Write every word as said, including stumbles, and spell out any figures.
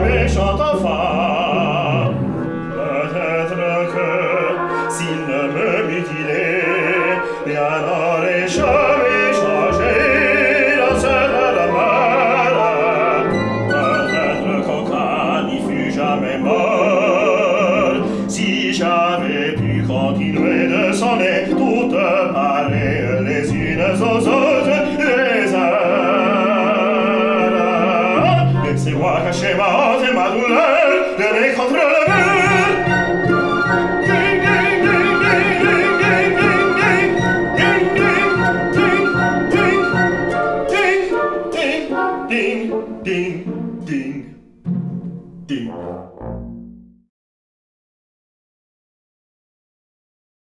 méchant enfant. Peut-être que s'il ne me mutilait, bien n'aurait jamais changé dans cette demeure. Peut-être qu'aucun n'y fut jamais mort, si j'avais pu continuer de sonner, toutes parler les unes aux autres, les heures. Laissez-moi cacher ma honte et ma douleur, le nez contre le mur.